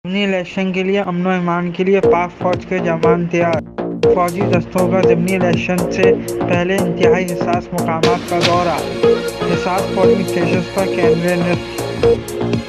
ज़िमनी election के लिए अमन व ईमान के लिए पाक फौज के जवान तैयार। फौजी दस्तों का ज़िमनी इलेक्शन से पहले इंतहाई हसास मकामात का दौरा। हिसार पोलिंग स्टेशन पर कैमरे नस्ब।